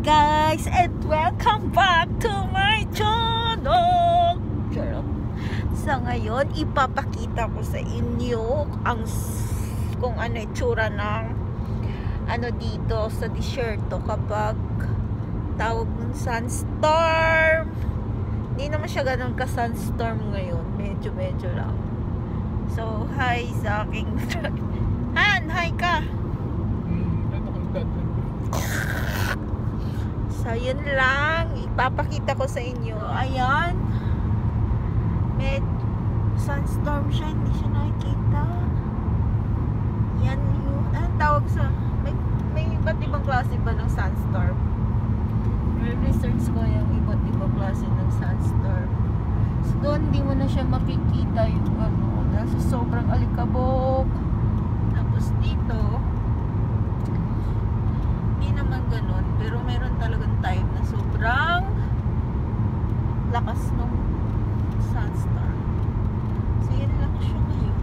guys, and welcome back to my channel. So ngayon, ipapakita ko sa inyo kung ano itsura ng dito sa desierto kapag tawag ng sunstorm. Hindi naman siya ganun ka sunstorm ngayon, medyo lang. So hi sa aking Han, hi ka. So yun lang, ipapakita ko sa inyo. Ayan, may sunstorm siya, hindi siya nakikita. Yan yun, anong tawag sa may iba't ibang klase ba ng sunstorm? Research ko yung iba't ibang klase ng sunstorm. So doon hindi mo na siya makikita yung nasa sobrang alikabok. Tapos dito hindi naman ganun, pero meron talagang time na sobrang lakas ng sunstorm. So yun lang siya ngayon.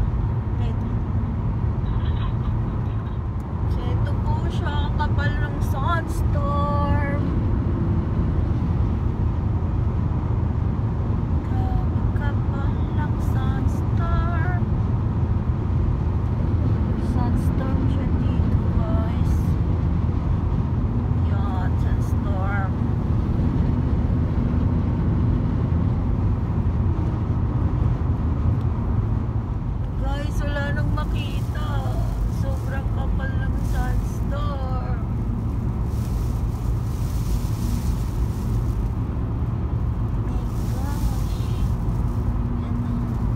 So ito po siya, ang kapal ng sunstorm. Kapal ng sunstorm. Sunstorm siya dito, guys. Yan, sunstorm. Guys, wala nang makita. Sobrang kapal ng sunstorm. My gosh. Yan na.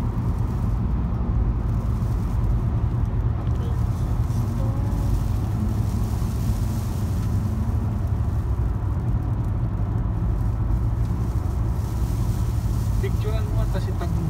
Kapal ng sunstorm. Picturean mo at tapos itag mo.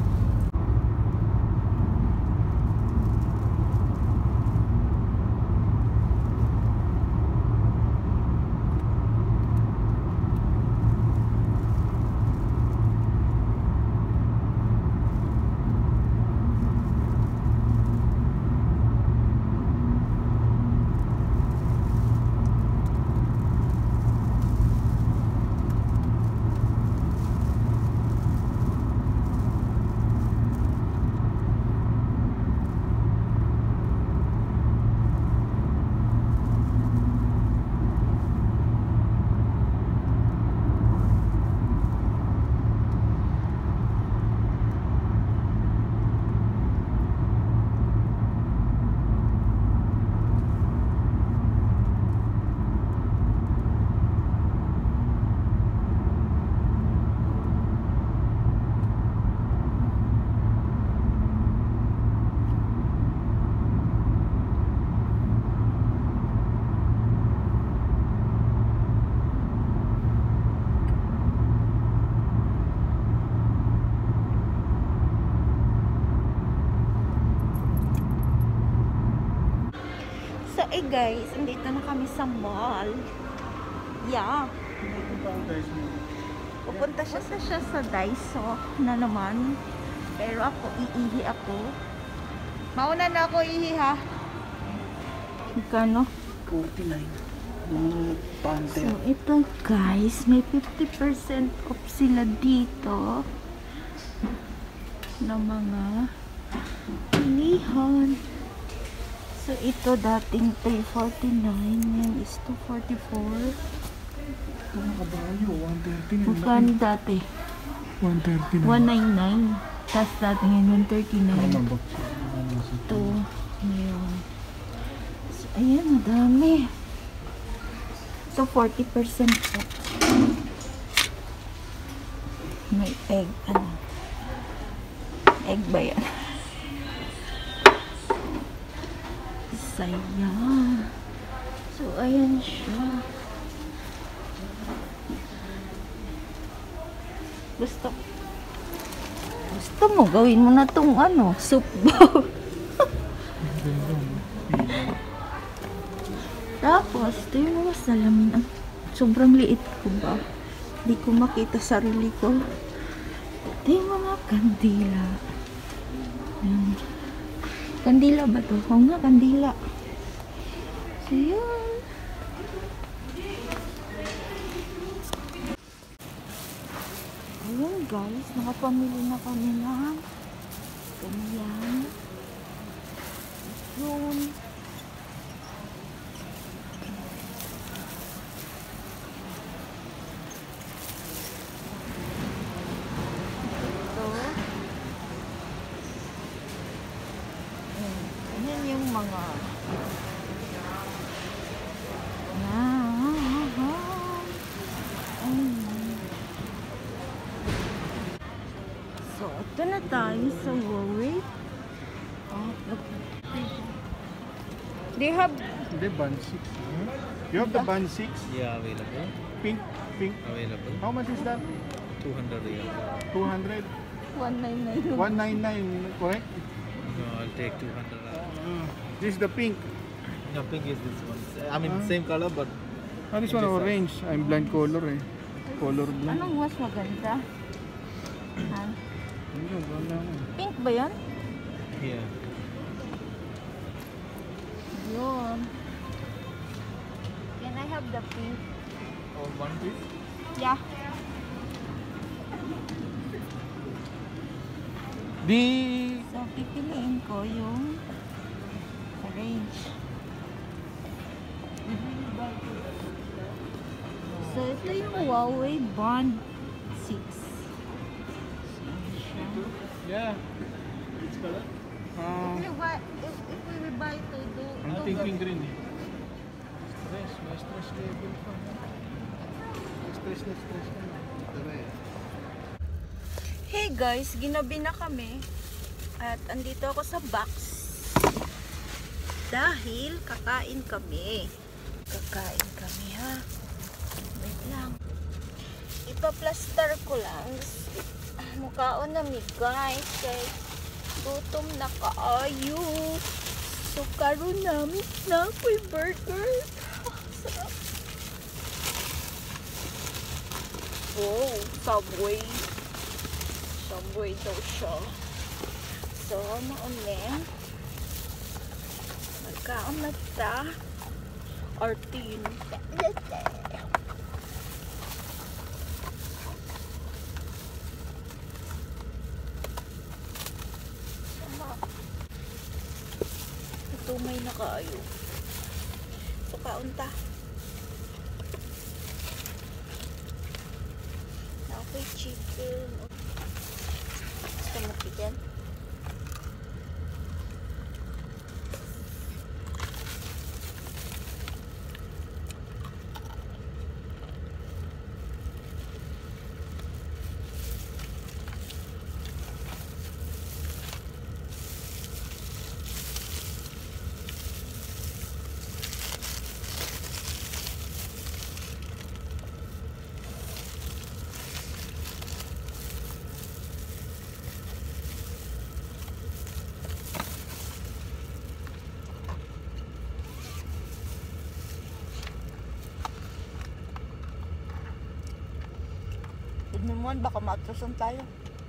So guys, andito na kami sa mall. Yeah. Pupunta siya sa Daiso na naman. Pero ako, iihi ako. Mauna na ako ihi, ha? Magkano? 49. Panther. So ito guys, may 50% off sila dito na mga pilihan. So ito dating 349, ngayon is 244. Ito nakabayo, 130. Magkano dati? 130 na. 199. Tapos dati ngayon 139. Ito, ngayon. So ayan, madami. Ito 40% off. May egg, egg ba yan? Saya. So ayan siya. Gusto mo gawin mo na tong soup bowl. Tapos ito yung mga salamin. Sobrang liit ko ba? Hindi ko makita sarili ko. Ito yung mga kandila. Ayan. Kandila ba to? Oo nga, kandila. So, yun. guys, nakapamili na kami ng ganyan. Yun. Ito. Ayan yung mga so, ito na tayo sa Huawei. They have The band 6. You have the band 6? Yeah, available. Pink? Available. How much is that? 200 real. 200? 199. 199, correct? No, I'll take 200. This is the pink. No, pink is this one. I mean, same color, but This one orange. I'm blind color eh. Color blind. Anong mas maganda? Ha? Wala ko. Pink ba yan? here. Yun. Can I have the pink? Oh, one piece? Yeah. So, pipiliin ko yung orange. So, ito yung Huawei Band 6. Yeah. Which color? If we will buy to do... I'm thinking green eh. Stress level pa. Stress ka na. Hey guys, ginabi na kami. At andito ako sa box. Dahil kakain kami. Kakain kami ha. Wait lang. Ipa-plaster ko lang. Mukhaon na mi guys. Kay gutom na kaayo. So karon namin na ako'y burger. Sarap. Wow, Subway. Subway daw siya. So, maunin. Magkaon na ta. Artin. Ito may nakaayo. So, kaon ta. Okay, chicken. Gusto mo chicken? Naman, baka matrasan tayo.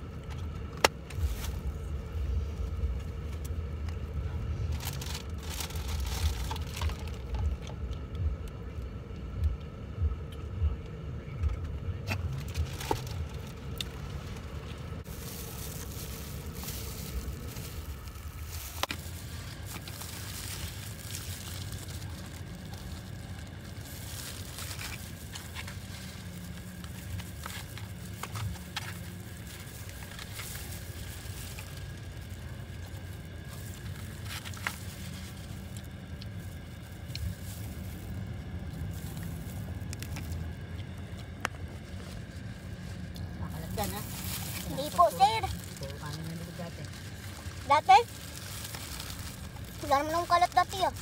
Hindi po, sir. Dati? Wala naman akong kalat dati ah.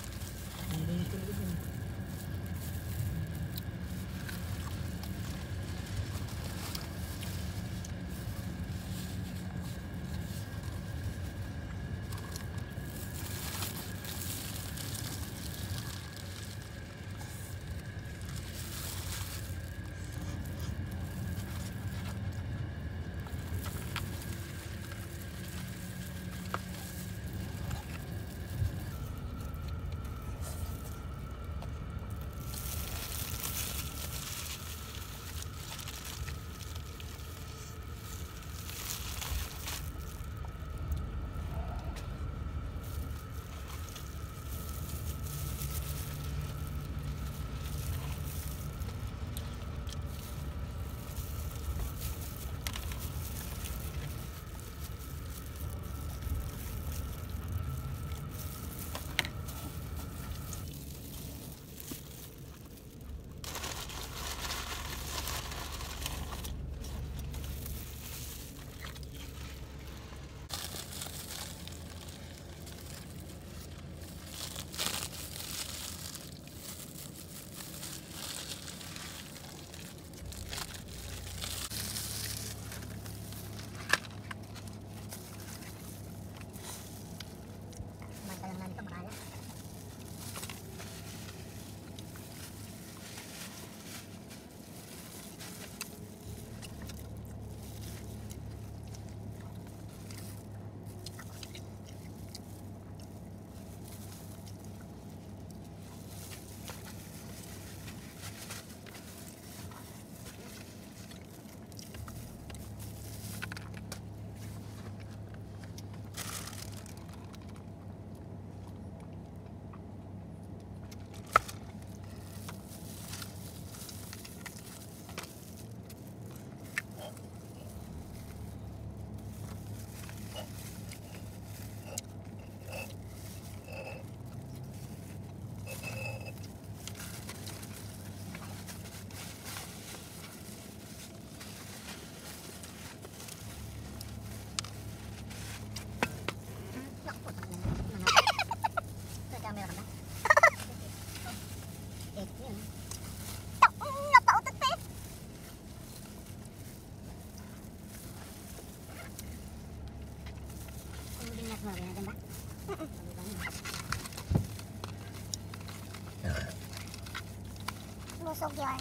Busog yun.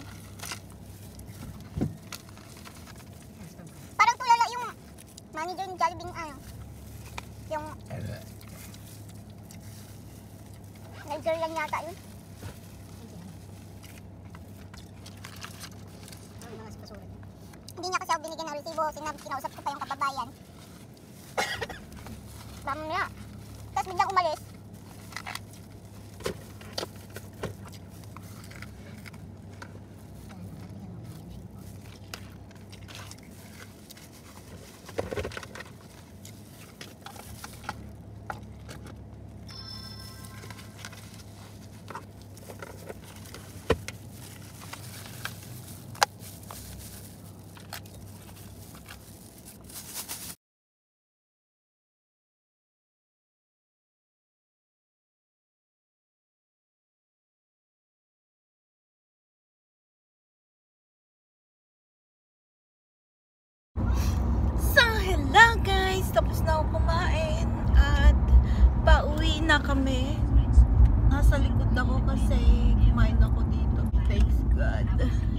Parang tulala yung manager ni Jollibee ano. Yung Niger lang yata yun. Hindi niya kasi ako binigyan ng resibo. Kinausap ko pa yung kababayan. Bam niya. Tapos biglang umalis. So, hello guys! Tapos na ako kumain at pauwi na kami. Nasa likod ako kasi kumain ako dito. Thanks God.